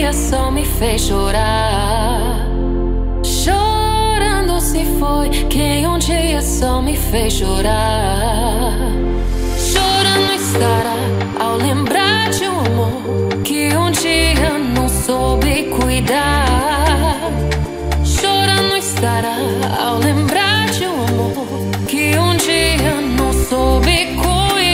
dia só me fez chorar. Chorando se foi quem um dia só me fez chorar. Chorando estará ao lembrar de um amor que um dia não soube cuidar. Chorando estará ao lembrar de um amor que um dia não soube cuidar.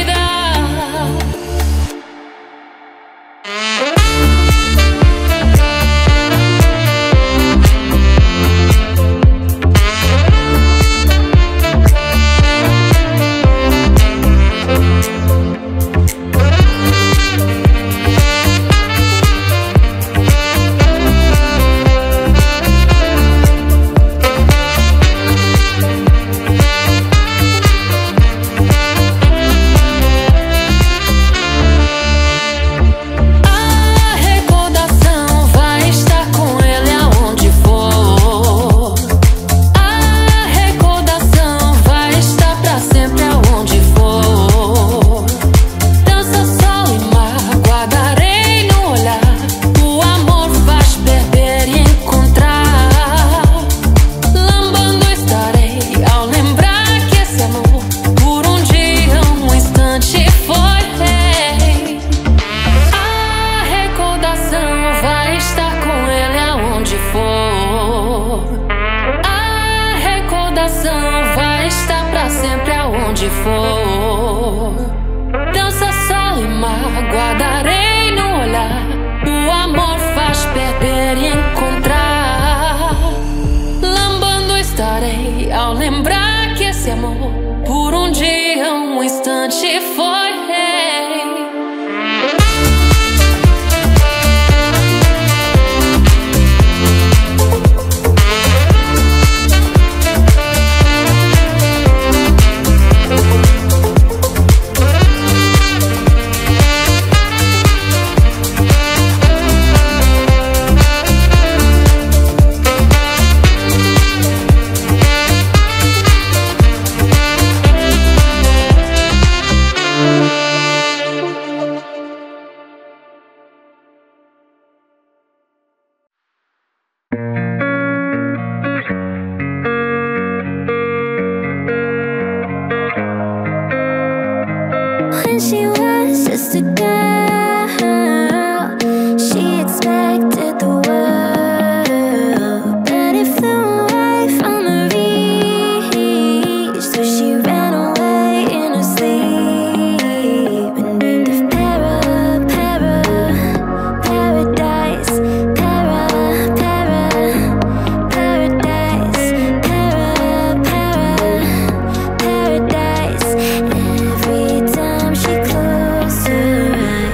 Vai estar pra sempre aonde for. Dança, sol e mar, guardarei no olhar. O amor faz perder e encontrar. Lambando estarei ao lembrar que esse amor por um dia, um instante foi. When she was just a girl, she expected the world, but it flew away from her reach. So she ran away in her sleep and dreamed of paradise, paradise, paradise. Every time she closed her eyes,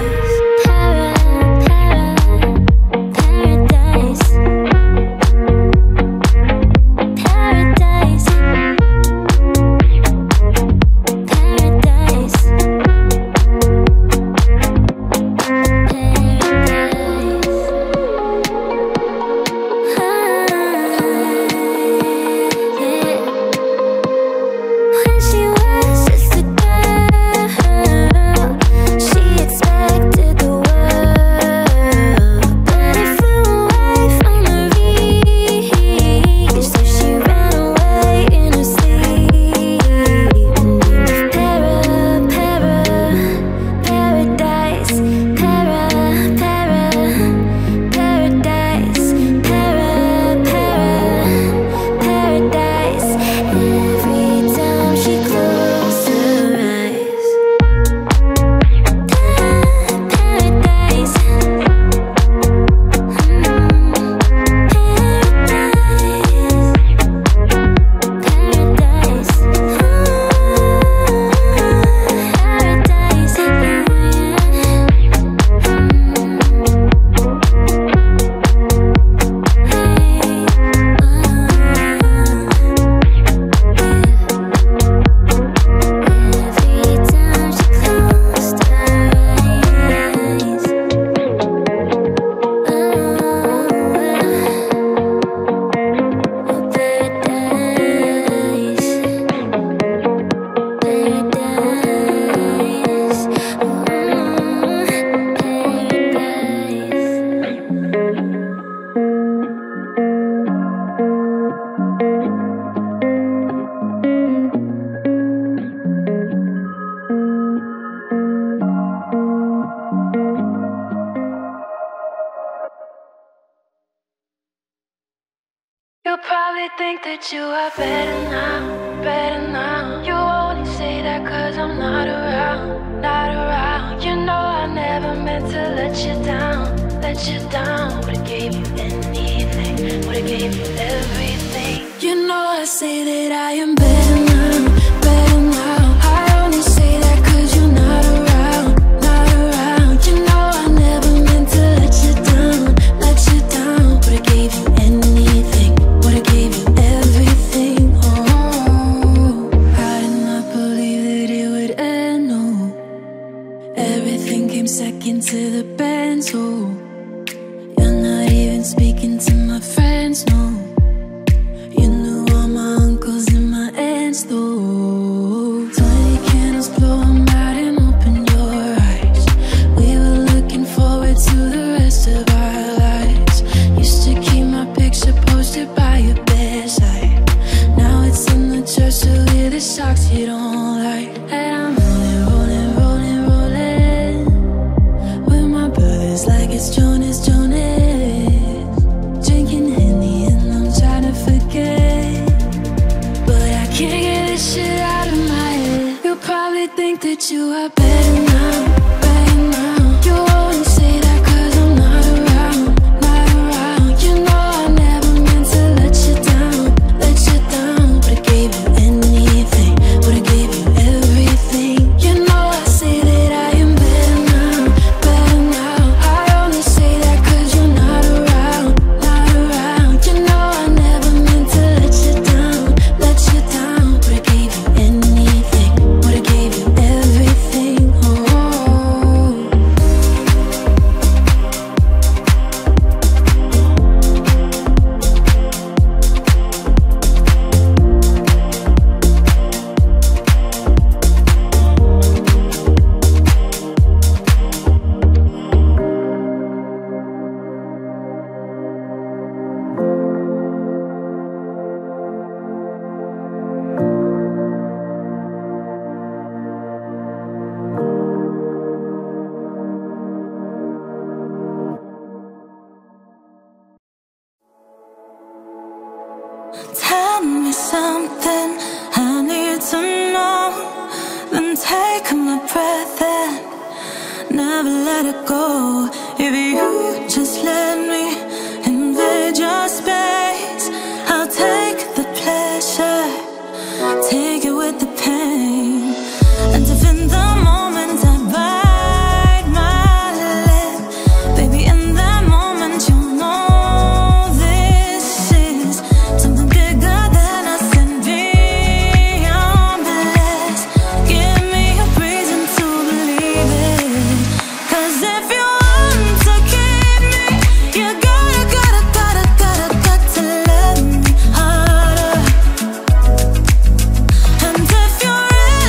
that you are better now, better now. You only say that cause I'm not around, not around. You know I never meant to let you down, let you down. Would've gave you anything, would've gave you everything. You know I say that I am better now, better now. I only say that cause you're not around, not around. You know I never meant to let you down, let you down. Would've gave you anything, would've gave you everything. Oh, I did not believe that it would end, no. Everything came second to the band, so you're not even speaking to my friends, no. You knew all my uncles and my aunts, though. 20 candles, blow 'em out and open your eyes. We were looking forward to the rest of our lives. Used to keep my picture posted by your bedside. Now it's in the dresser with the socks you don't like. And I'm rolling, rolling, rolling, rolling with my brothers like it's Jonas, Jonas. Drinking Henny and I'm trying to forget, but I can't get this shit out of my head. You probably think that you are better now, better now. You only say that cause I'm not around, not around. You know I never meant to let you down, let you down. Would've gave you anything, would've gave you everything. You know I say that I am better now, better now. I only say that cause you're not around, not around. You know I never meant to let you down, let you down. Would've gave you anything, would've gave you everything. Oh. Tell me something I need to know, then take my breath and never let it go. If you just let me invade your space, I'll take the pleasure, take it with the pain. And if in the moment I bite my lip, baby, in that moment you'll know this is something bigger than us and beyond bliss. Give me a reason to believe it, 'cause if you want to keep me, you got to let me harder. And if you're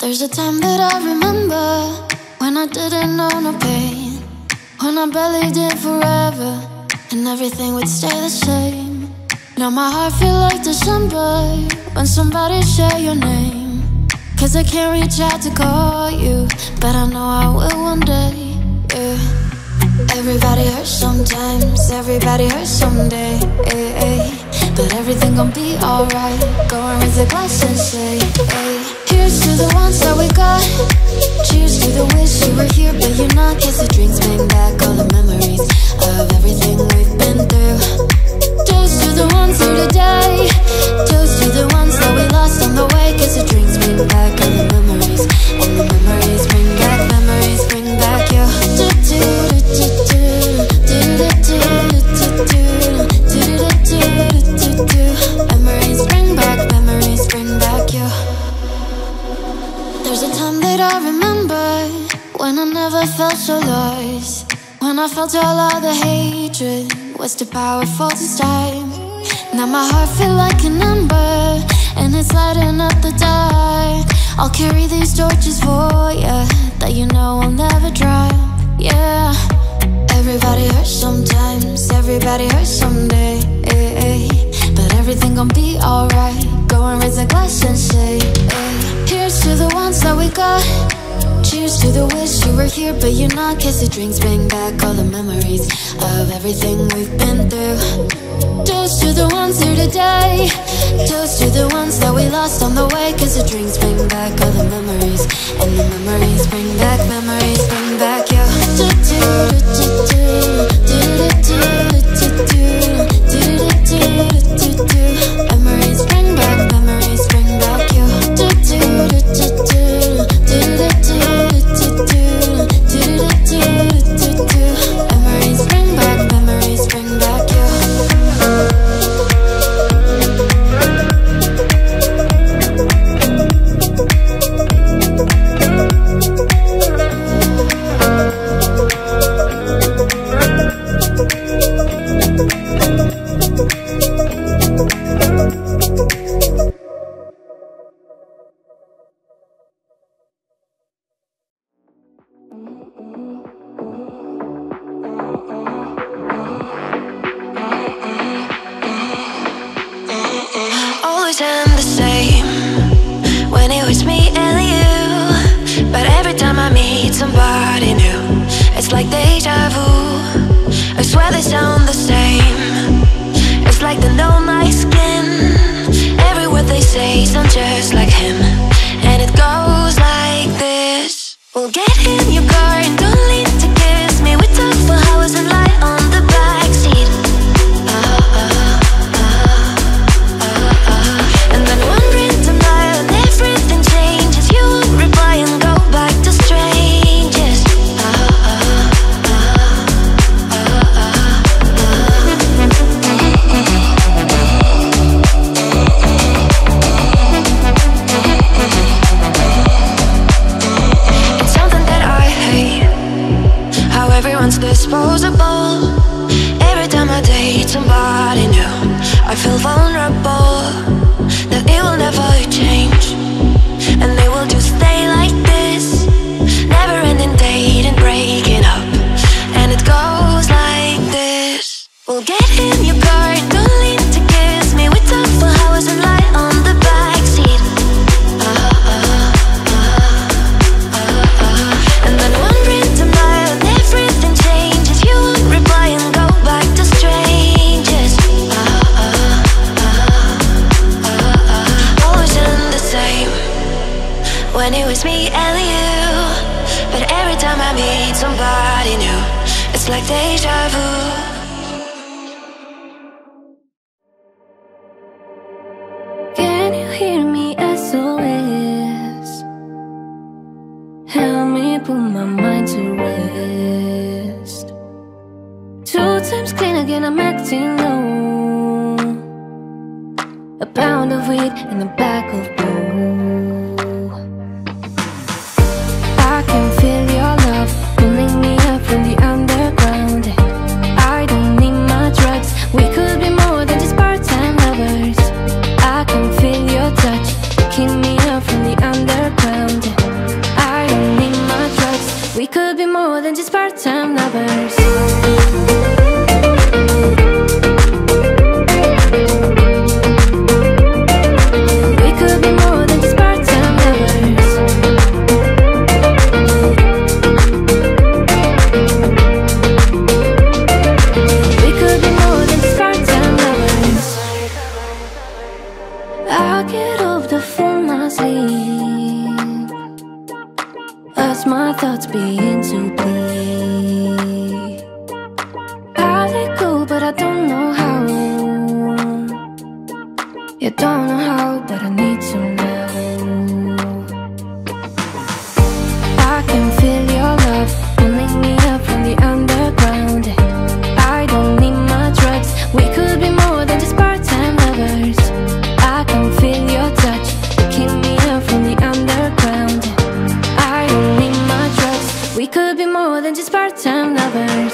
There's a time that I remember when I didn't know no pain, when I barely did forever, and everything would stay the same. Now my heart feel like December when somebody say your name. Cause I can't reach out to call you, but I know I will one day, yeah. Everybody hurts sometimes, everybody hurts someday, but everything gon' be alright. Go and raise a glass and say, hey. Here's to the ones that we got. Cheers to the wish you were here but you're not. Kiss the drinks, bring back all the memories of everything we've been through. Toast to the ones here today. Toast to the ones that we lost on the way. Kiss the drinks, bring back all the memories. And the memories bring back memories, bring back you. Memories bring back you. There's a time that I remember when I never felt so lost, when I felt all of the hatred was too powerful to stop. Now my heart feel like an ember, and it's lighting up the dark. I'll carry these torches for ya, that you know I'll never drop, yeah. Everybody hurts sometimes, everybody hurts someday, but everything gon' be alright. Go and raise a glass and say, here's to the ones that we got. Cheers to the wish you were here but you're not. Kiss the drinks, bring back all the memories of everything we've been through. Toast to the ones here today. Toast to the ones that we lost on the way. Kiss the drinks, bring back all the memories. And the memories bring back memories, bring back you. Memories bring back memories, bring back you. Memories bring back memories, bring back you. Always end the same when it was me and you. But every time I meet somebody new, it's like deja vu. I swear they sound the same. It's like they know my skin. Every word they say sounds just like him. And it goes like this. We'll get in your car and don't need to kiss me. We talk for hours and lie on the backseat. And then wondering tonight when everything changes, you would reply and go back to strangers. It's something that I hate, how everyone's disposable. Every time I date somebody new, I feel vulnerable, that it will never change, and they will just stay like this, never ending dating, breaking up, and it goes like this. We'll get in your car and don't need to kiss me. We talk for hours and lie on the backseat. And then wondering tonight when everything changes, you would reply and go back to strangers. Always end the same when it was me and you. But every time I meet somebody new, it's like deja vu. Can you hear me, SOS? Help me put my mind to rest. 2 times clean again, I'm acting low. A pound of weed in the back of bowl. I can feel your love pulling me up from the underground. I don't need my drugs, we could be more than just part-time lovers. I can feel your touch, picking me up from the underground. but I don't know how. You don't know how, but I need to know. I can feel your love pulling me up from the underground. I don't need my drugs. We could be more than just part-time lovers. I can feel your touch picking me up from the underground. I don't need my drugs. We could be more than just part-time lovers.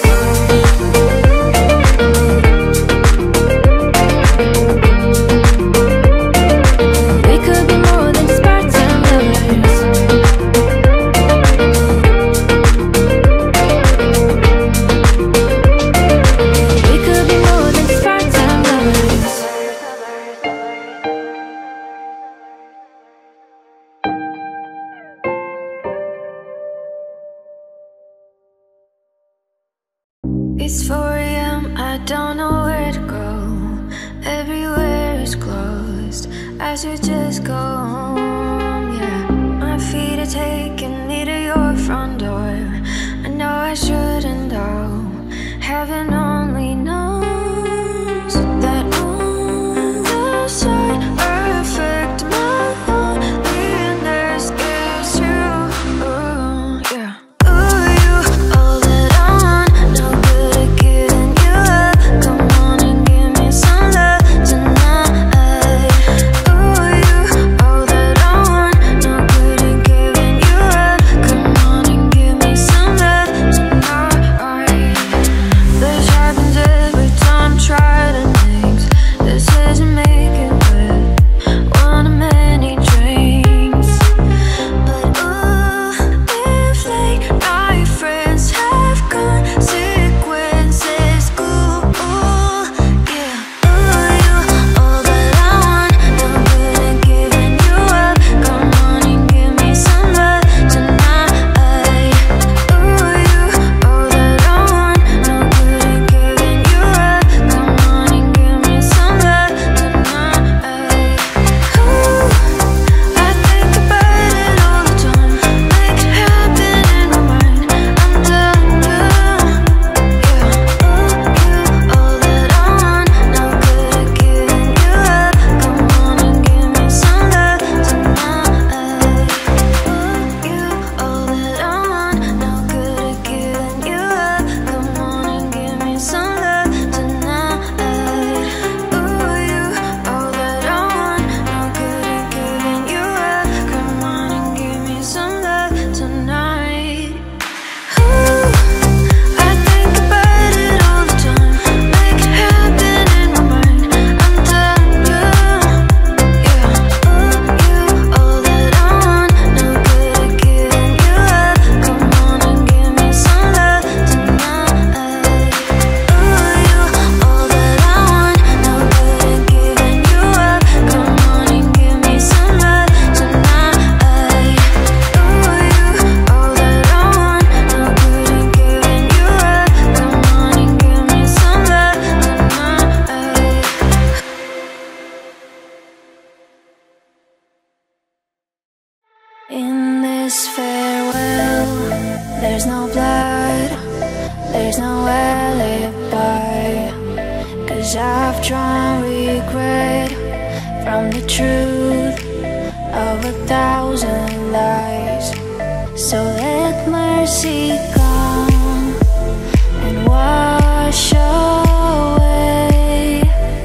It's 4 AM, I don't know where to go. Everywhere is closed. I should just go home, yeah. My feet are taking me to your front door. I know I shouldn't though. Heaven only knows that on the side I affect my loneliness is you, yeah. In this farewell, there's no blood, there's no alibi, 'cause I've drawn regret from the truth of 1,000 lies. So let mercy come and wash away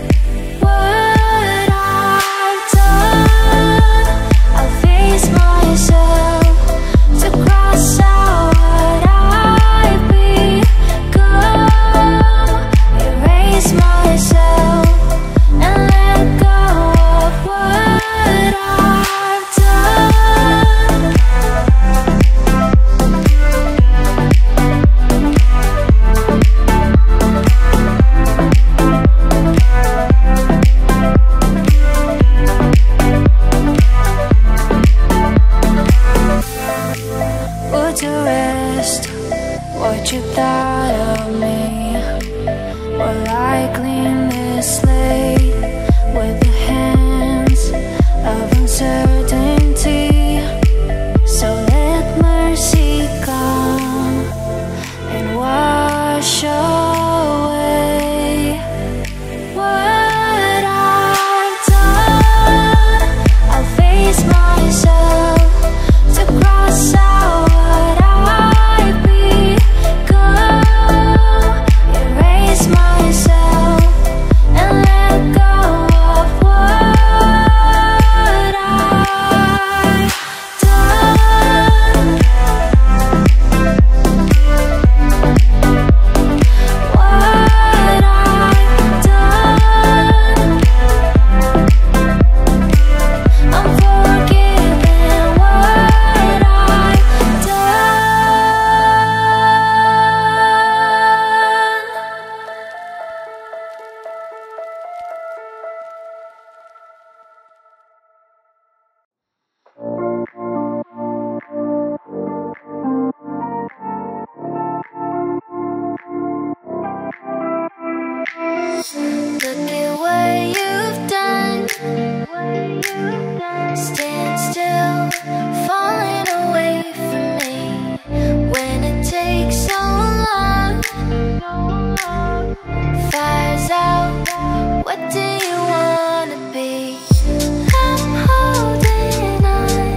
what I've done. I'll face myself to cross out what I've become, erase myself and let go of what I've done. lights out, what do you wanna be? I'm holding on.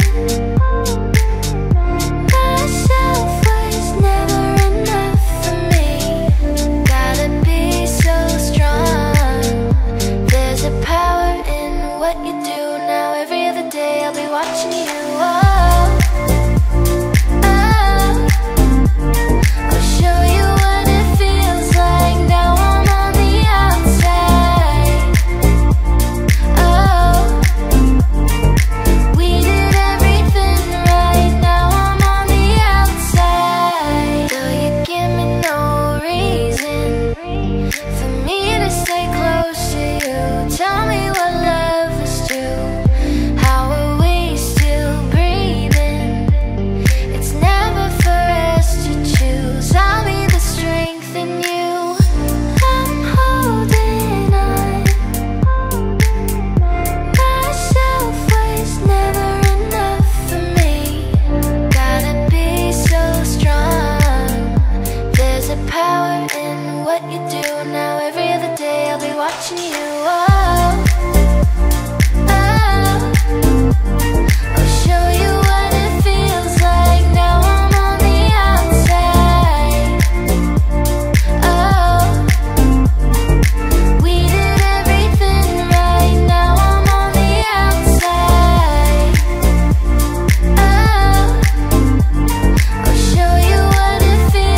Myself was never enough for me. Gotta be so strong. There's a power in what you do now. Every other day I'll be watching you.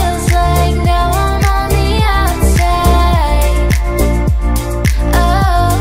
Oh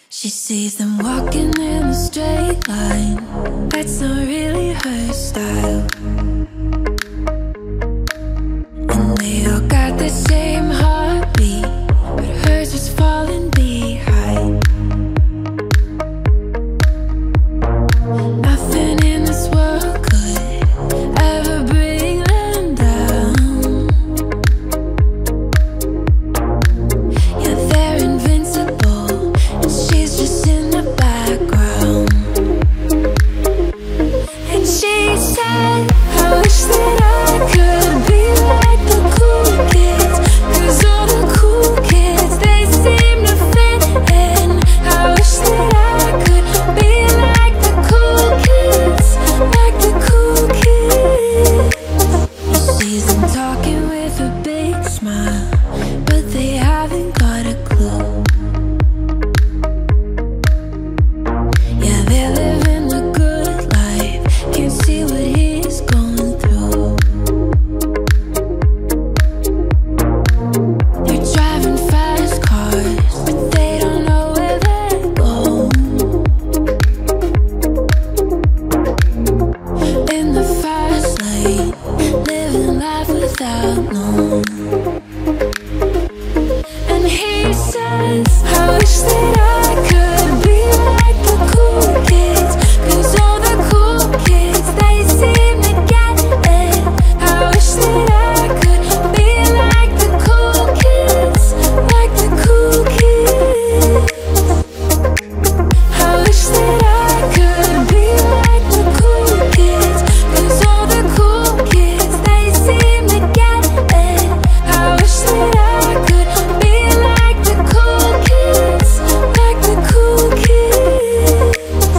She sees them walking in a straight line. That's not really her style. And they all got the same heartbeat, but hers is falling behind. Nothing in this world could ever bring them down. Yeah, they're invincible, and she's just in the background. And she said, I wish that I could be like the cool kids, 'cause all the cool kids, they seem to fit in. I wish that I could be like the cool kids, like the cool kids. He sees them talking with a big smile, but they haven't got a clue. Yeah, they're living the good life, can't see what he's going through. They're driving fast cars, but they don't know where they're going. In the fast lane, living life without knowing. And he says, I wish that I could be like the cool kids, 'cause all the cool kids, they seem to get it. I wish that I could be like the cool kids, like the cool kids. I wish that I could be like the cool kids, 'cause all the cool kids, they seem to get it. I wish that I could be like the cool kids, like the cool kids.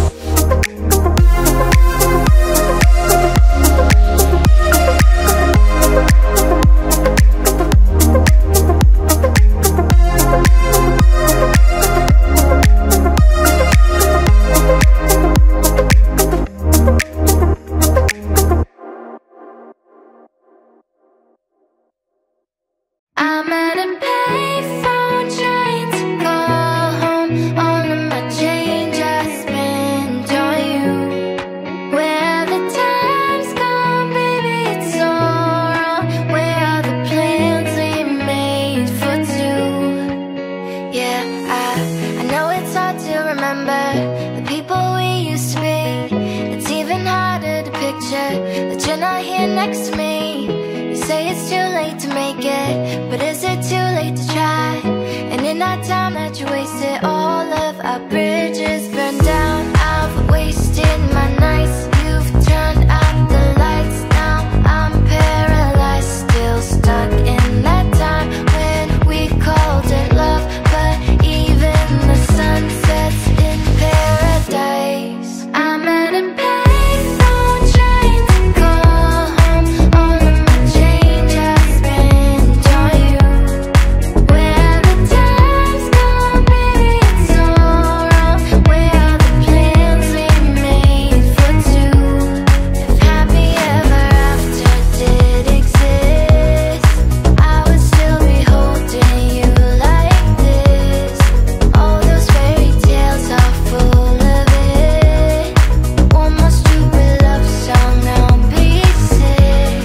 I'm at a payphone trying to call home. All of my change I spent on you. Where the time's gone, baby, it's all wrong. Where are the plans we made for two? Yeah, I know it's hard to remember the people we used to be. It's even harder to picture that you're not here next to me. You say it's too late to make it, but is it too late to try? And in that time that you wasted, all of our bridges burned down. I've wasted my nights, you've turned out the lights. Now I'm paralyzed, still stuck in that time when we called it love. But even the sun sets in paradise. I'm at a payphone trying to call home. All of my change I spent on you. Where the time's gone, baby, it's all wrong. Where are the plans we made for two? If happy ever after did exist, I would still be holding you like this. All those fairy tales are full of it. One more stupid love song, I'll be sick.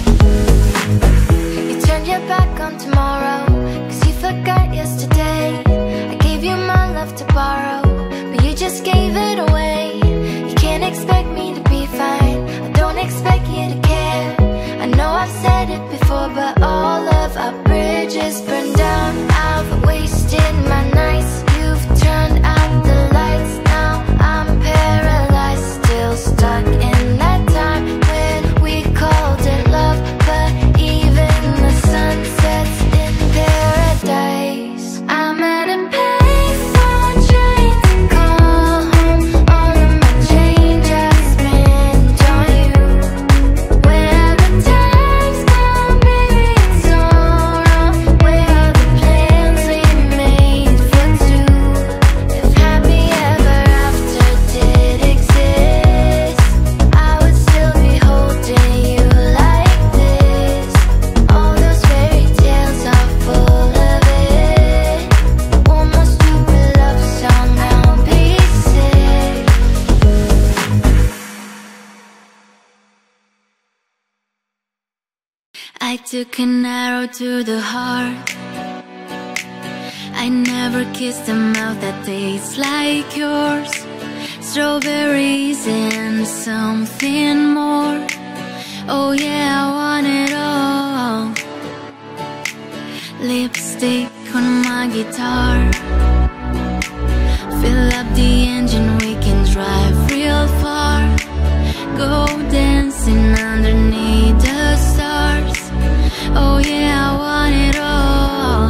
You turned your back on tomorrow, 'cause you forgot yesterday. I gave you my love to borrow, but you just gave it away. You can't expect me to be fine, I don't expect you to care. I know I've said it before, but all of our bridges burned down. I've wasted my nights, you've turned out the lights. Now I'm paralyzed, still stuck in that time when we called it love. But even the sun sets in paradise. I'm at a payphone trying to call home. All of my change I spent on you. Where the time's gone, baby, it's all wrong. Where are took an arrow to the heart. I never kissed a mouth that tastes like yours. Strawberries and something more. Oh yeah, I want it all. Lipstick on my guitar. Fill up the engine, we can drive real far. Go dancing underneath the stars. Oh yeah, I want it all.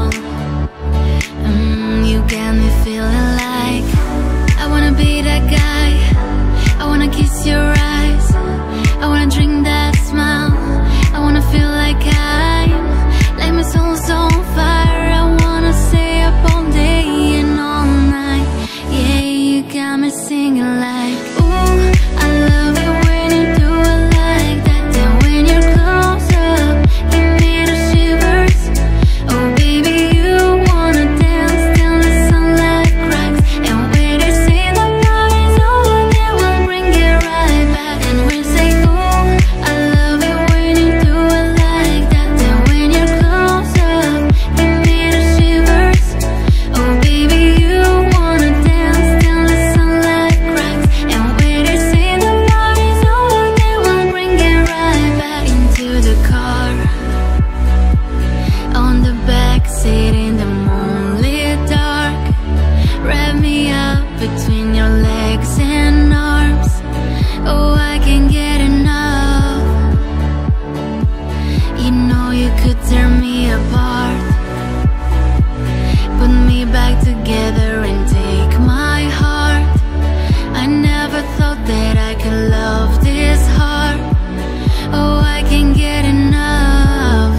You got me feeling like I wanna be that guy. I wanna kiss your eyes. I wanna drink that smile. I wanna feel like my soul's on fire. I wanna stay up all day and all night. Yeah, you got me singing like, ooh, I love it when you do it like that. Then when you're close up, give me the shivers. Oh baby, you wanna dance till the sunlight cracks. And when they say the party's over, they will bring it right back. And we'll say, ooh, I love it when you do it like that. Then when you're close up, give me the shivers. Oh baby, you wanna dance till the sunlight cracks. And when they say the party's over, they will bring it right back. Into the car, on the back seat in the moonlit dark. Wrap me up between your legs and arms. Oh, I can't get enough. You know you could tear me apart. Put me back together and take my heart. I never thought that I could love this hard. Oh, I can't get enough.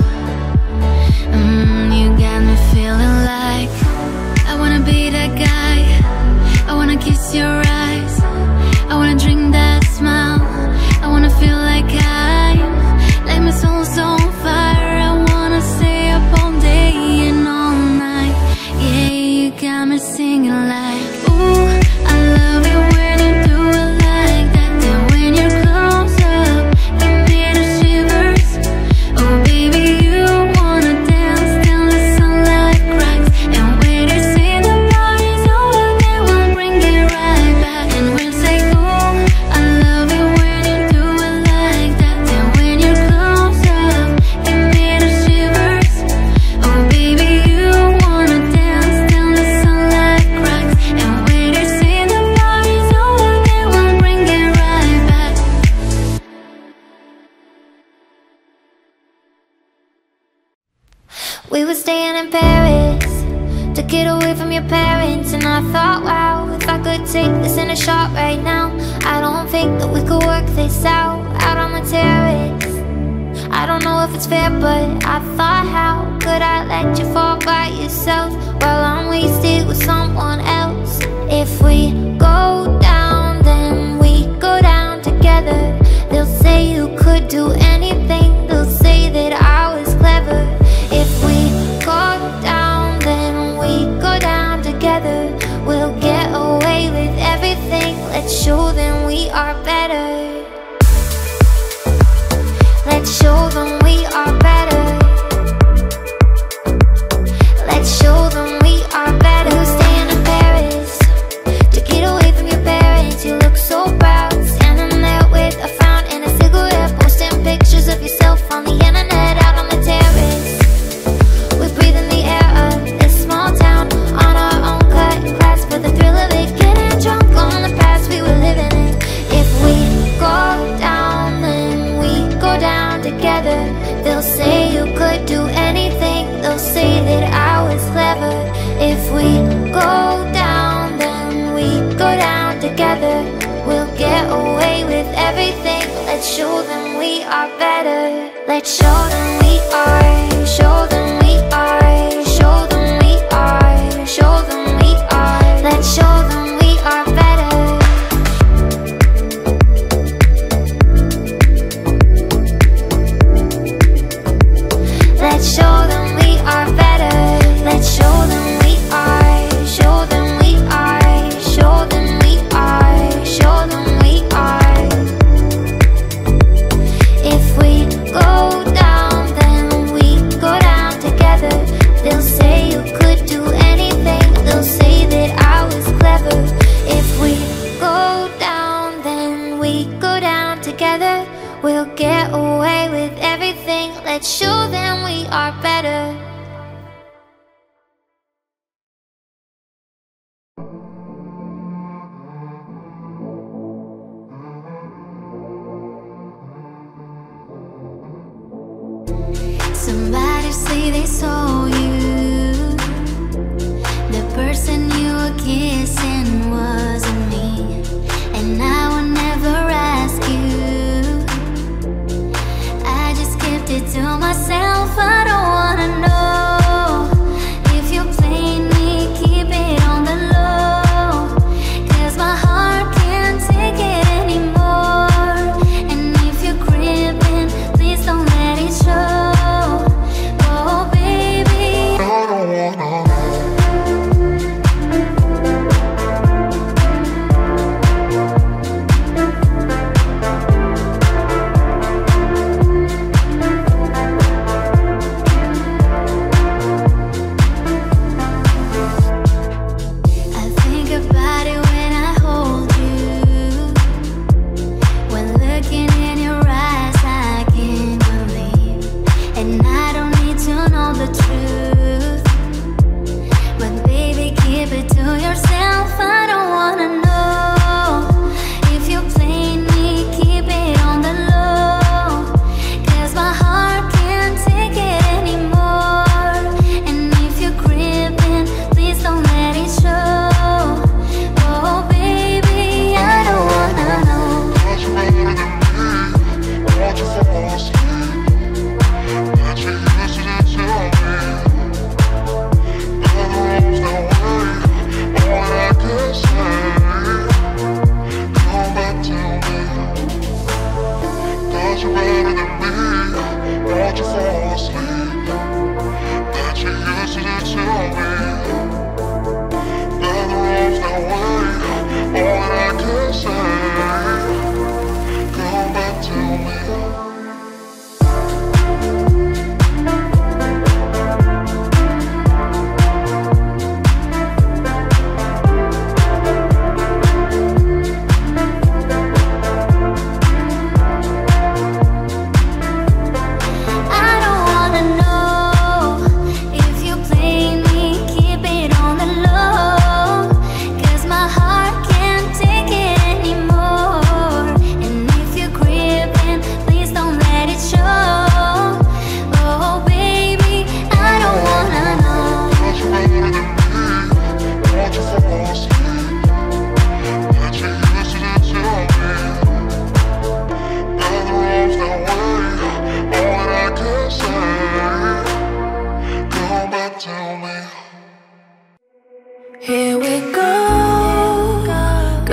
You got me feeling like I wanna be that guy. I wanna kiss your eyes. I wanna drink that smile. I wanna feel like my soul's on fire. I wanna stay up all day and all night. Yeah, you got me singing like, ooh, I love it when you do it like that. Then when you're close up, give me the shivers. Oh baby, you wanna dance till the sunlight cracks. And when they say the party's over, they will bring it right back. And we'll say, ooh, I love it when you do it like that. Then when you're close up, give me the shivers. Oh baby, you wanna dance till the sunlight cracks. And when they say the party's over, they will bring it right back. We were staying in Paris to get away from your parents. And I thought, wow, if I could take this in a shot right now, I don't think that we could work this out on the terrace. I don't know if it's fair, but I thought, how could I let you fall by yourself while I'm wasted with someone else? If we go down, then we go down together. They'll say you could do anything. They'll say that I was clever. If we go down, then we go down together. We'll get away with everything. Let's show them we are better. Let's show them we are better. Let's show them we are better. We were staying in Paris to get away from your parents. You look so proud, standing there with a frown and a cigarette, posting pictures of yourself on the internet, out on the terrace. We breathe in the air of this small town, on our own cut class, for the thrill of it, getting drunk on the past we were living in. If we go down, then we go down together. They'll say you could do anything. They'll say that I was clever. If we go down, then we go down together. We'll get away with everything. Let's show them we are better. Let's show them we are. Show them we are. Show them we are. Show them we are. Let's show them we are better. Let's show them we are better. Let's show them we are. Show them we are. Show them we are. Show them we are. If we go down, then we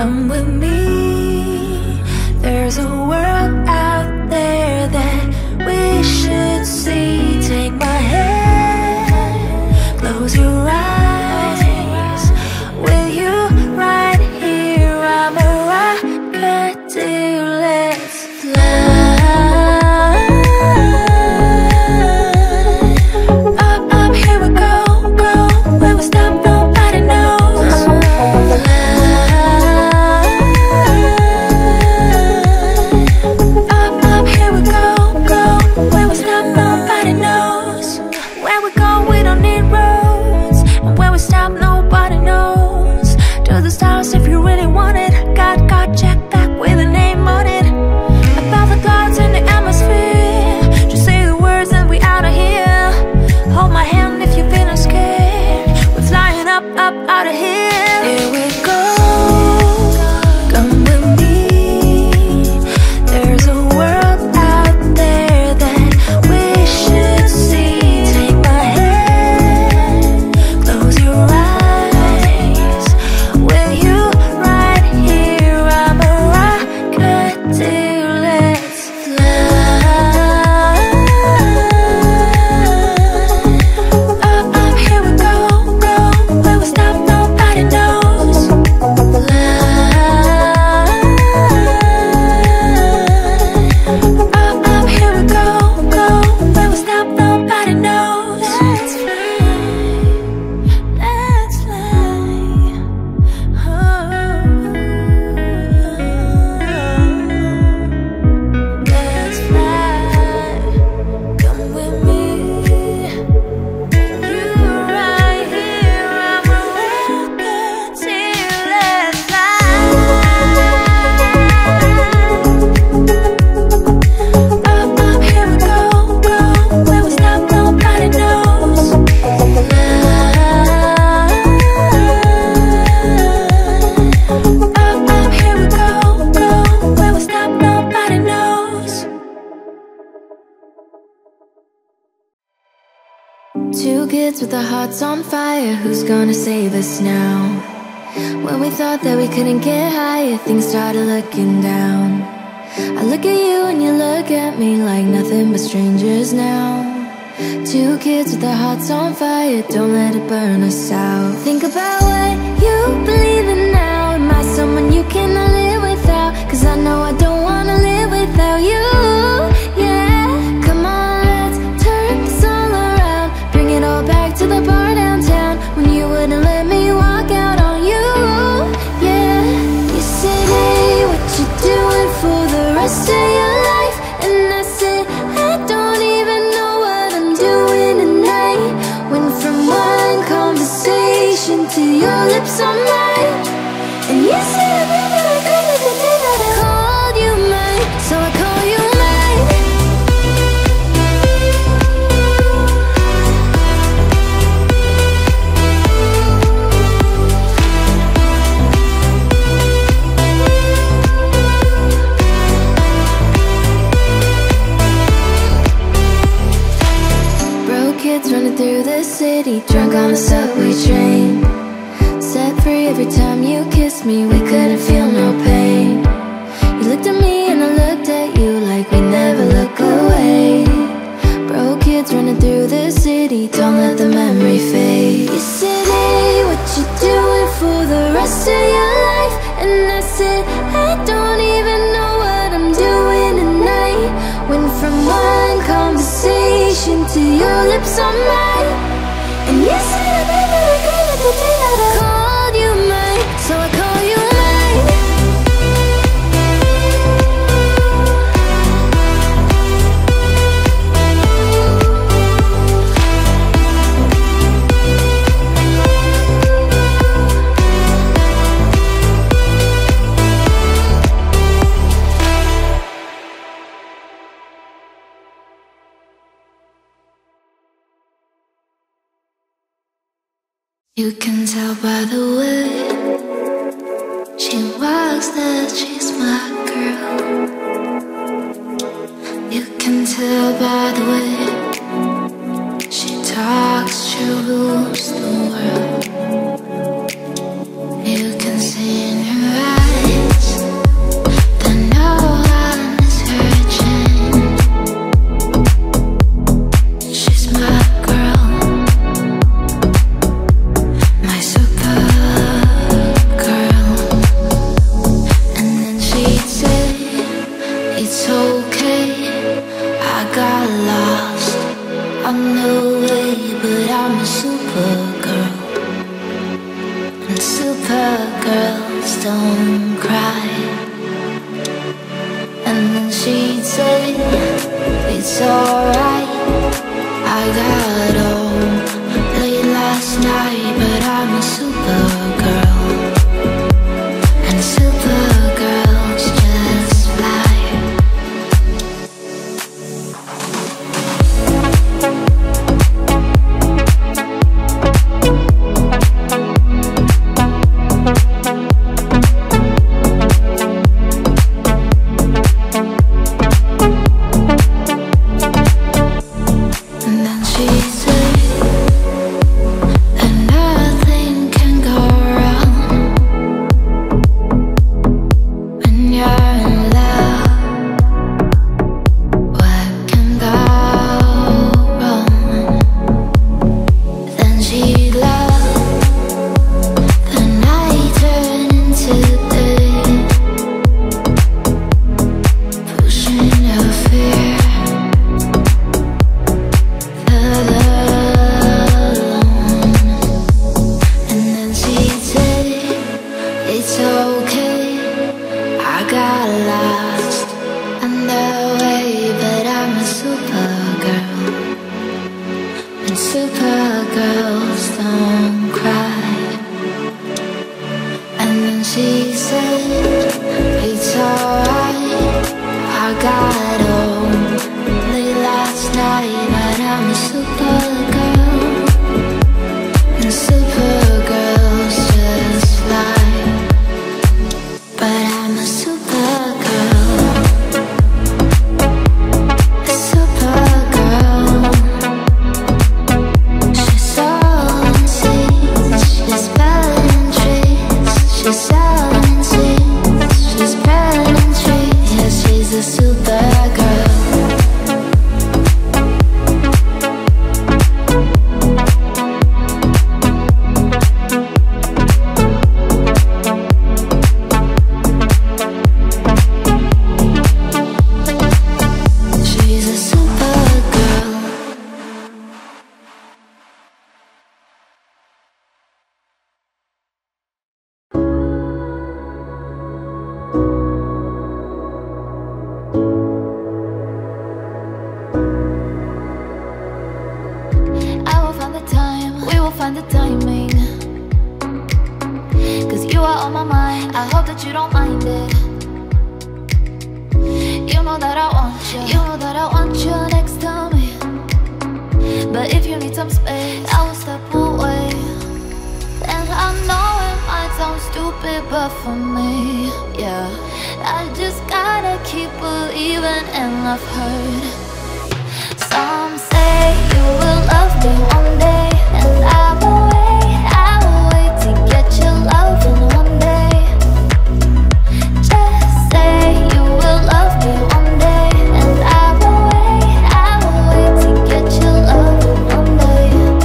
come with me. There's a world out there that we should see. Take my hand, close your eyes. With you right here, I'm a rocket till let's fly. Up, here we go, go. Where we stop, nobody knows. Up, here we go, go. Where we stop, nobody knows. Where we go, we don't need roads. And where we stop, nobody knows. To the stars if you really want it. Got check back with a name on it. Above the clouds in the atmosphere. Just say the words and we out of here. Hold my hand if you're feeling scared. We're flying up, out of here. Here we go. Come with me. There's a world out there that we should see. Take my hand, close your eyes. With you right here, I'm a rocket till let's fly. Up, here we go, go. Where we stop, nobody knows. Up, here we go, go. Where we stop, nobody knows. Let's fly, let's fly. Let's fly, come with me. You right here, I'm a rocket till let's fly. Up, here we go, go. Where we stop, nobody knows. Up, here we go, go. Where we stop, nobody knows. Two kids with their hearts on fire. Who's gonna save us now? When we thought that we couldn't get higher, things started looking down. I look at you and you look at me like nothing but strangers now. Two kids with their hearts on fire. Don't let it burn us out. Think about what you believe in now. Am I someone you cannot live without? Cause I know I don't wanna live without you. Yeah, come on, let's turn this all around. Bring it all back to the bar downtown when you wouldn't let me walk out on you. Yeah, you said, hey, what you doing for the rest of your life? And I said, I don't even know what I'm doing tonight. Went from one conversation to your lips on mine. And you said I never regretted the day that I called you mine. So I call you mine. Broke kids running through the city, drunk on the subway train. Set free every time you kissed me, we couldn't feel no pain. You looked at me and I looked at you like we never look away. Broke kids running through the city, don't let the memory fade. You said, hey, what you doing for the rest of your life? And I said, I don't even know what I'm doing tonight. Went from one conversation to your lips on mine. And you said I never regretted the day that I called you mine. So I call you mine. You can tell by the way she walks that she's my girl. You can tell by the way she talks, she rules the world. You can see in her eyes girls don't cry. And then she'd say, it's alright. I got home late last night, but I'm a supergirl, and supergirls just fly. Supergirls don't cry. And then she said, it's alright. I got home late last night, but I'm a supergirl, and supergirls just fly. But I'm a supergirl, a supergirl. She's selling seeds, she's spelling trees. She's selling seeds, she's spelling trees. Yeah, she's a supergirl. She's a supergirl. I will find the time, we will find the timing. Cause you are on my mind, I hope that you don't mind it. You know that I want you, you know that I want you next to me. But if you need some space, I will step away. And I know it might sound stupid, but for me, yeah, I just gotta keep believing. And I've heard some say you will love me one day, and I will wait to get your loving one day. Just say you will love me one day, and I will wait to get your loving one day.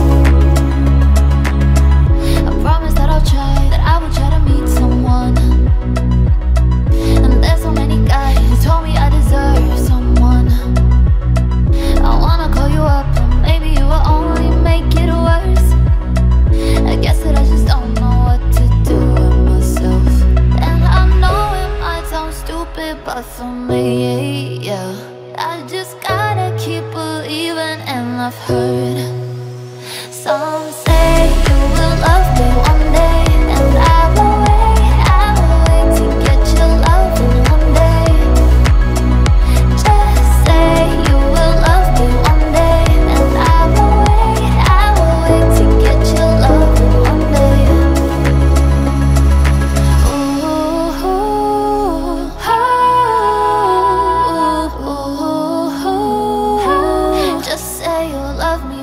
I promise that I'll try, that I will try to meet someone. And there's so many guys who told me I deserve someone. I wanna call you up, but maybe you will only make it worse. I guess that I just don't know what to do with myself. And I know it might sound stupid, but for me, yeah, I just gotta keep believing. And I've heard some say you will love me one day, and I will wait to get your loving one day. Just say you will love me one day, and I will wait to get your loving one day. Just say you'll love me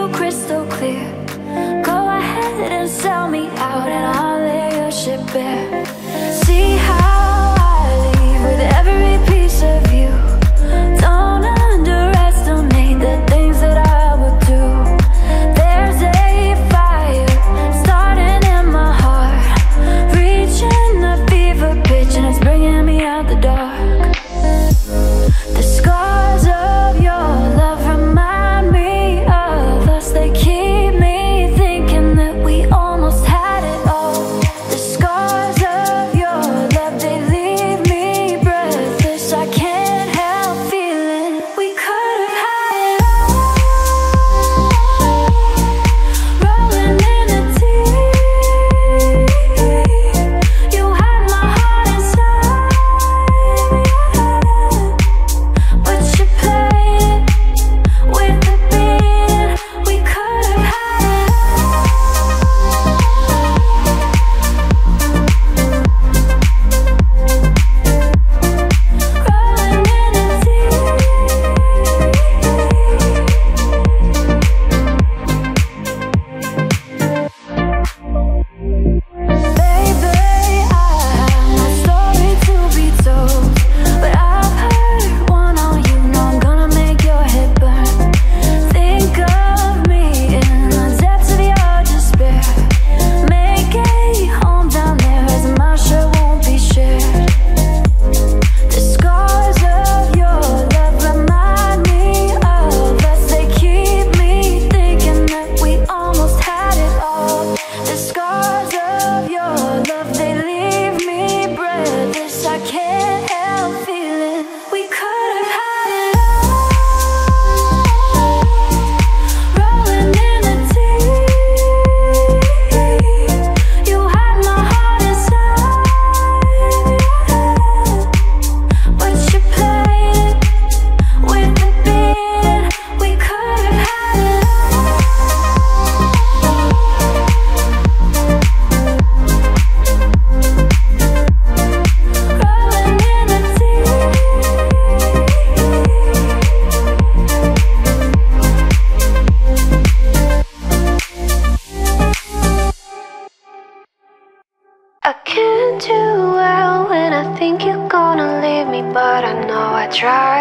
you crystal clear. Go ahead and sell me out and I'll lay your ship bare. See how I leave with every piece of you. Don't underestimate the things that I would do. There's a fire starting in my heart, reaching a fever pitch and it's bringing me out the dark. The scars of your love remind me of us. They keep me thinking that we almost had it all. The scars of your love, they leave me breathless. I can't help feeling we could have had it all. Rolling in the deep, you had my heart inside, but you played with the beat. We could have had it all. Rolling in the deep. Baby, I have no story to be told, but I've heard one on you. Know I'm gonna make your head burn. Think of me in the depths of your despair. Make a home down there as my share won't be shared. The scars of your love remind me of us. They keep me thinking that we almost had it all. The scars of your love, they leave me breathless. I can't help feeling we could have had it all. Rolling in the deep, you had my heart inside, but you played with the beat. We could have had it all. Rolling in the deep. I can't do well when I think you're gonna leave me, but I know I try.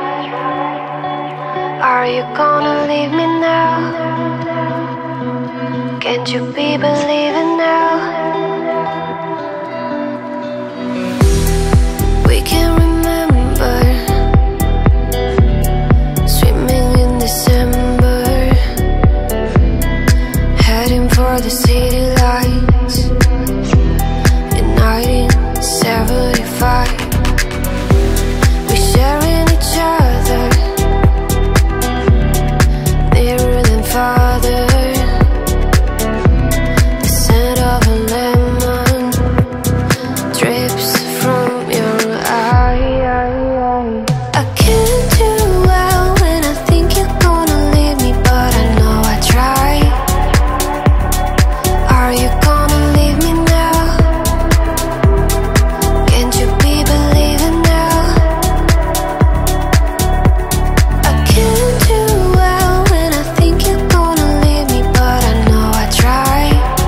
Are you gonna leave me now? Can't you be believing now? We can remember swimming in December, heading for the city lights in 1975. We sharing each other nearer than farther. The scent of a lemon drips from your eye. I can't do well when I think you're gonna leave me, but I know I try. Are you gonna leave me now? Can't you be believing now? I can't do well when I think you're gonna leave me, but I know I try.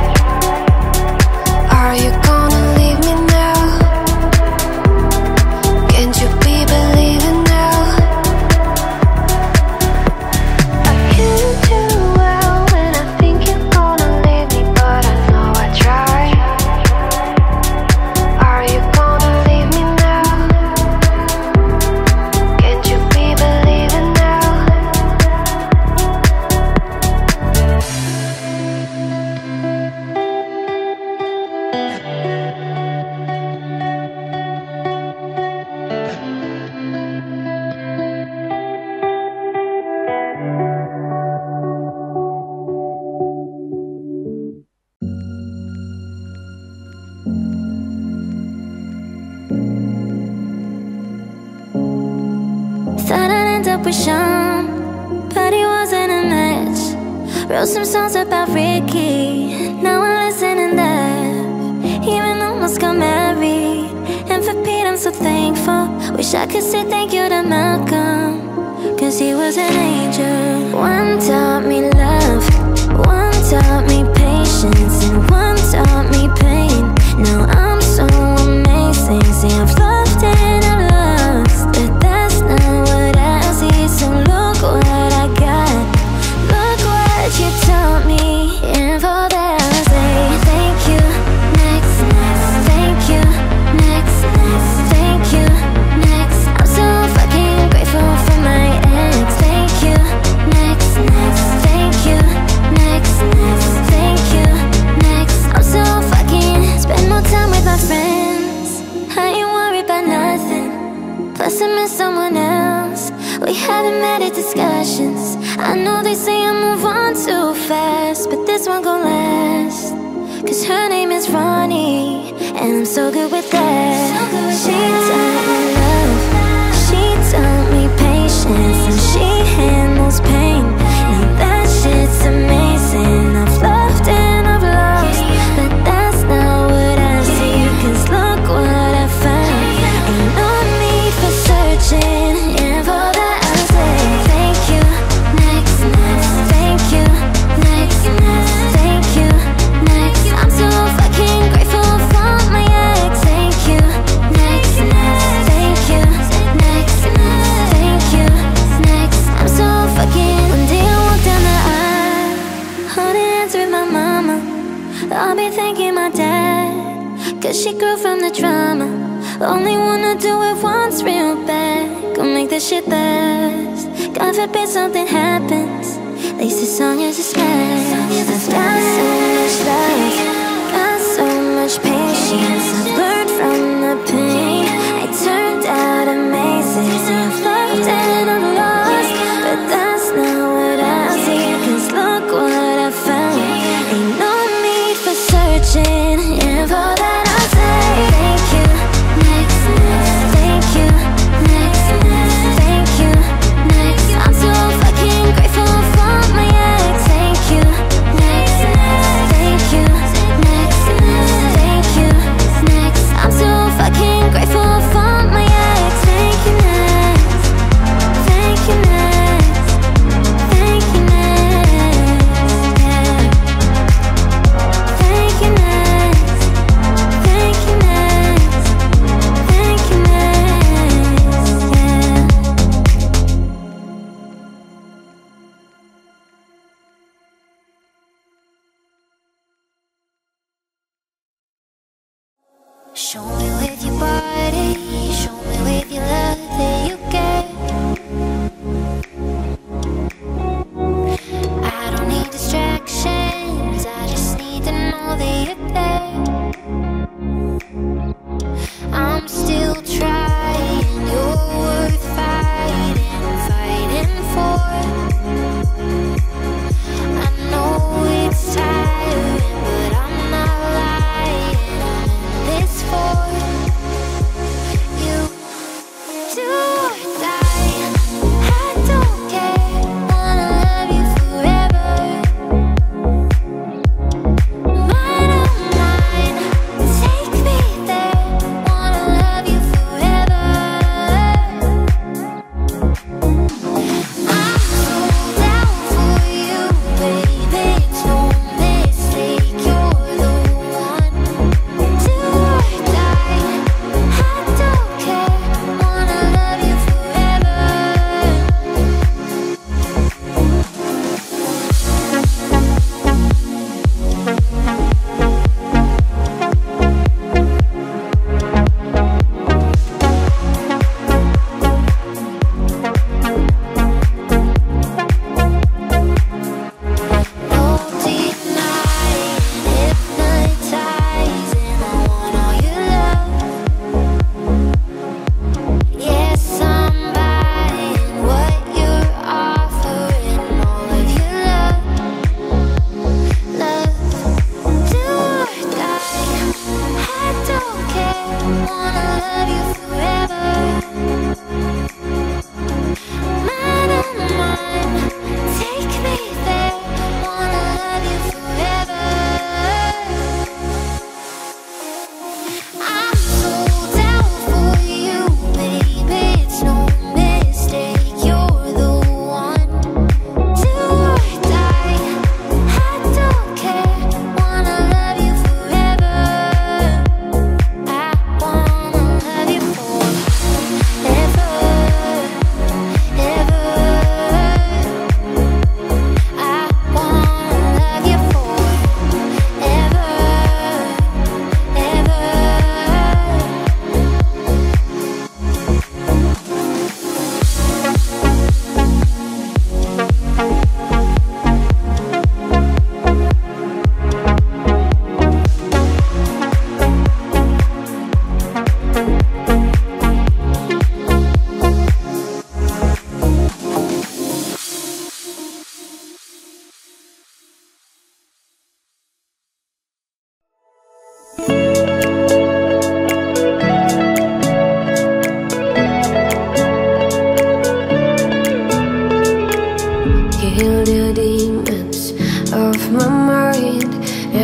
Are you gonna leave me now? Can't you be believing now? I can't do well when I think you're gonna leave me, but I know I try. Are you gonna leave me now? Can't you be believing now? Thought I'd end up with Sean, but he wasn't a match. Wrote some songs about Ricky, now I'm listening there. Even almost got married, and for Pete I'm so thankful. Wish I could say thank you to Malcolm, 'cause he was an angel. One taught me love, on too fast, but this one gon' last. Cause her name is Ronnie, and I'm so good with that. She taught me love, she taught me patience, and she handles pain. Now that shit's amazing. I've loved and I've lost, but that's not what I see. Cause look what I found. Ain't no need for searching, and for that I say thank you, next, thank you, next, thank you, next. I'm so fucking grateful for my ex. Thank you, next, thank you, next, thank you, next. I'm so fucking. One day I walk down the aisle, holding hands with my mama. I'll be thanking my dad, cause she grew from the drama. Only wanna do it once real bad. Go make this shit last. God forbid something happens, at least this song is a smash. I've got so much love, got so much patience. I've learned from the pain, it turned out amazing. See, I've loved and I've lost, but that's not what I see. Cause look what I found. Ain't no need for searching, and for that I say thank you, next, thank you, next, thank you, next. I'm so fucking grateful for my ex. Thank you, next, thank you, next, thank you, next. I'm so fucking grateful for my ex. Thank you, next, thank you, next, thank you, next, yeah. Thank you, next, thank you, next, thank you, next, yeah. Show me with your body, show me with your love that you get. I don't need distractions, I just need to know that you're there. I'm still trying, you're worth fighting for. I know it's tiring, but I'm not lying. I'm in this for.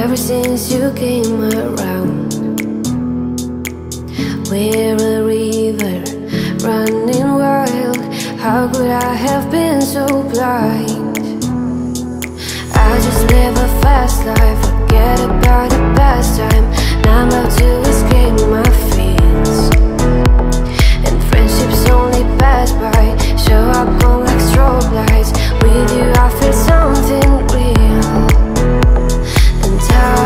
ever since you came around. We're a river running wild. How could I have been so blind? I just live a fast life, forget about the past time. Now I'm about to escape my fears, and friendships only pass by, show up on like strobe lights. With you I feel something real, and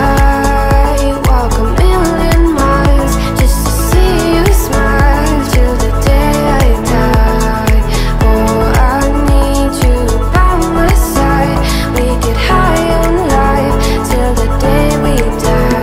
I walk a million miles just to see you smile till the day I die. Oh, I need you by my side. We get high on life till the day we die.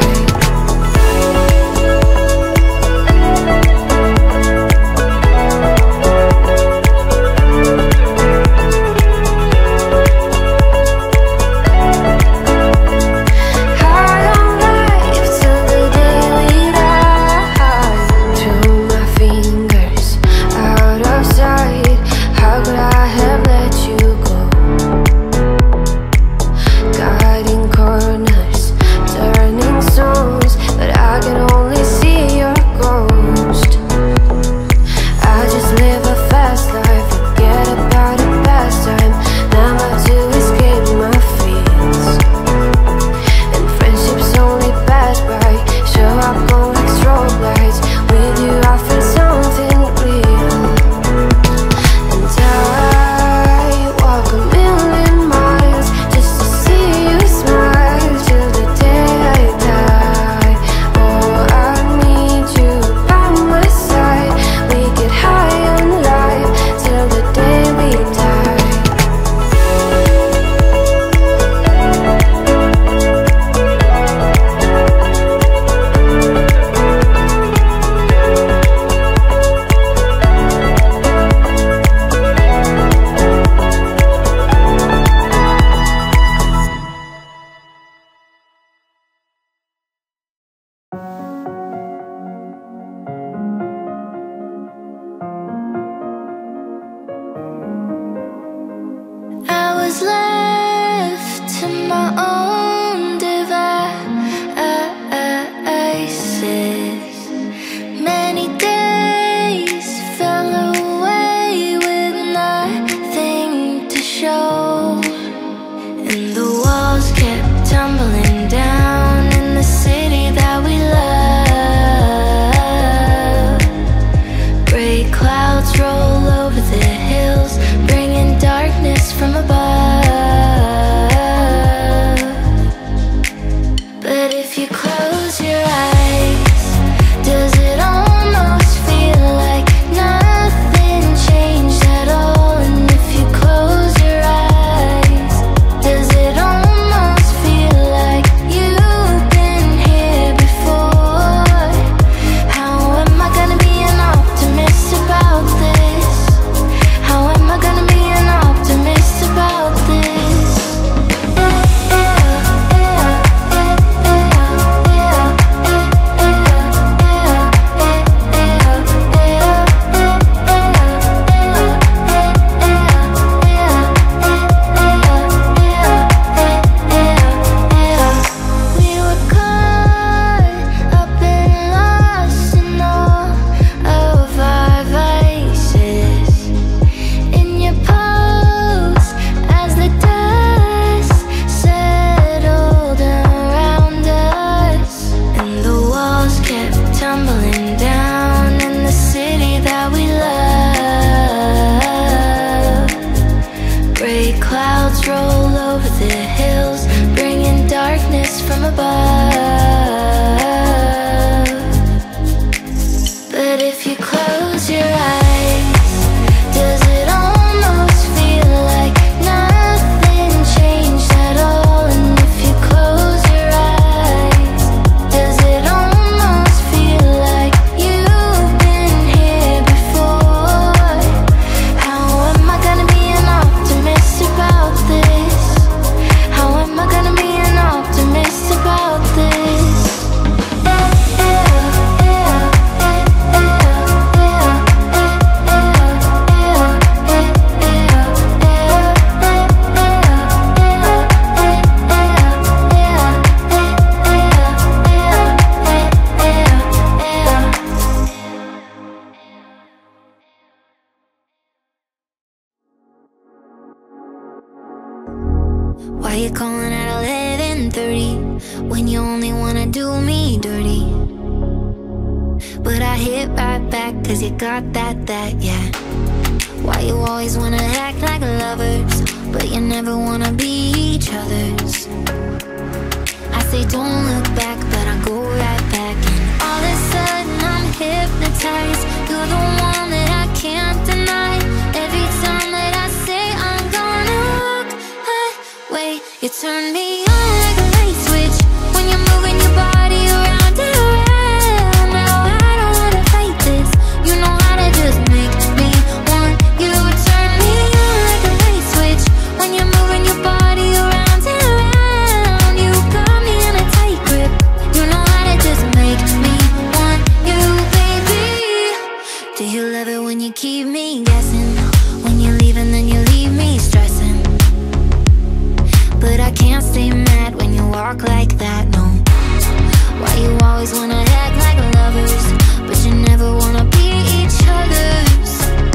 You calling at 11:30 when you only wanna do me dirty. But I hit right back cause you got that, yeah. Why you always wanna act like lovers, but you never wanna be each other's? I say don't look back, but I go right back. And all of a sudden I'm hypnotized. You're the one that I can't deny. Every time that I say I'm gonna look away, you turn me on like a light switch when you're moving your body around and around. Now I don't wanna fight this. You know how to just make me want you. Turn me on like a light switch when you're moving your body around and around. You got me in a tight grip. You know how to just make me want you, baby. Do you love it when you keep me guessing? When you leave and then you leave me stressing. But I can't stay mad when you walk like that, no. Why you always wanna act like lovers, but you never wanna be each other's?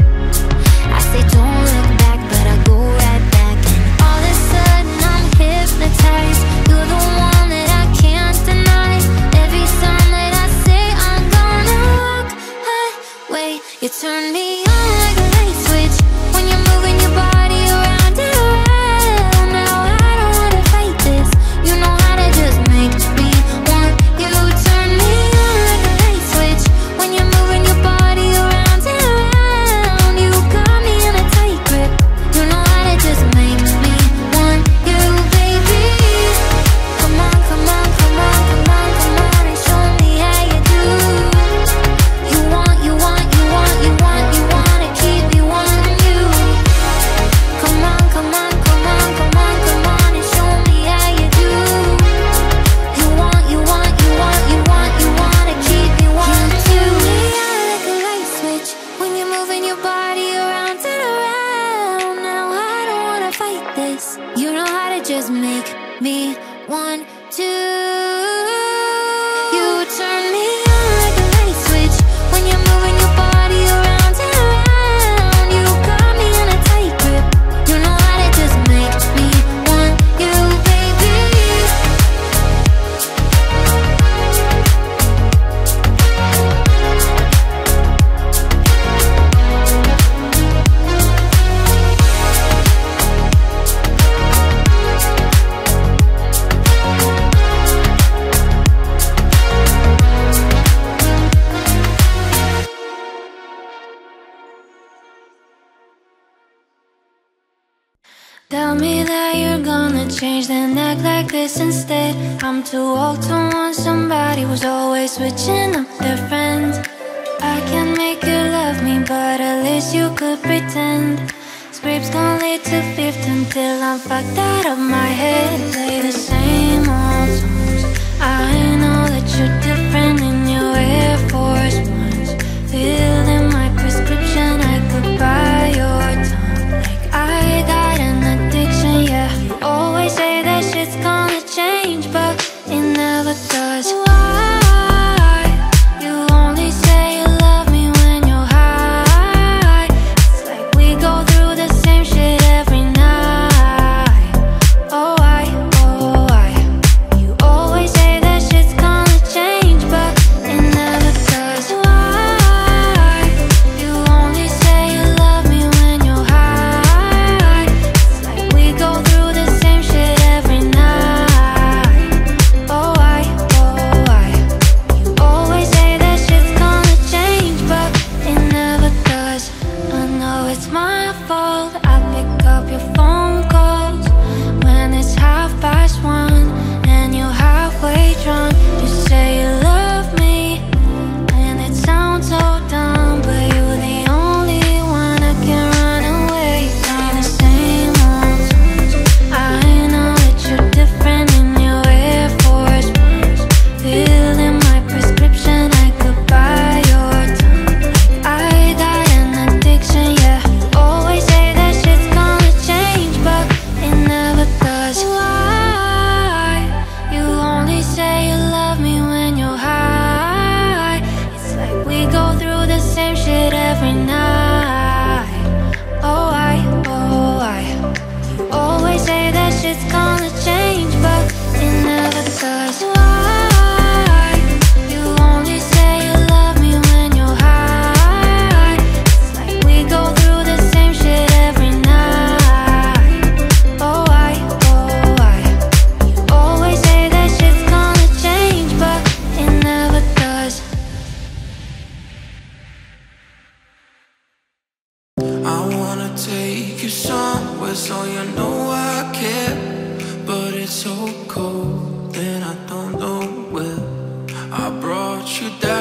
I say don't look back, but I go right back. And all of a sudden I'm hypnotized. You're the one that I can't deny. Every time that I say I'm gonna look away, you turn me on like a light switch when you're moving your body around and around. Now I don't wanna fight this. You know how to just make me want you. Turn me on like a light switch when you're moving your body around and around. You got me in a tight grip. You know how to just make me want you, baby. Come on, come on, come on, come on, come on and show me how you do. You want, you want, you want, you want, you wanna keep me wanting you. Come on, come on, come on, come on, come on and show me how you do. You want, you want, you want, you want, you wanna keep me wanting you. Turn me on like a light switch when you're moving your body around and around. Now I don't wanna fight this. You know how to just make me want to. You turn me on like a light switch when you're moving your body around and around. You got me in a tight grip. You know how to just make me want you, baby. Tell me that you're gonna change, then act like this instead. I'm too old to want somebody who's always switching up their friends. I can make you love me, but at least you could pretend. Scripts gon' lead to fifth until I'm fucked out of my head. Play the same old songs. I know that you're different in your Air Force Ones. Filling my prescription, I could buy your tongue. Like I got an addiction, yeah. You always say that shit's gonna change, but it never does. Why? You only say you love me when you're high. It's like we go through the same shit every night. Oh, why? Oh, why? so cold, and I don't know where. I brought you down.